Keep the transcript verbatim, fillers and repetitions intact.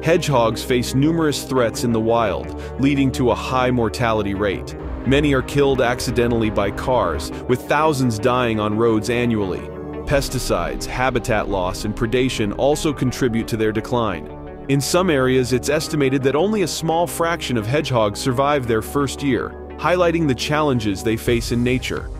Hedgehogs face numerous threats in the wild, leading to a high mortality rate. Many are killed accidentally by cars, with thousands dying on roads annually. Pesticides, habitat loss, and predation also contribute to their decline. In some areas, it's estimated that only a small fraction of hedgehogs survive their first year, highlighting the challenges they face in nature.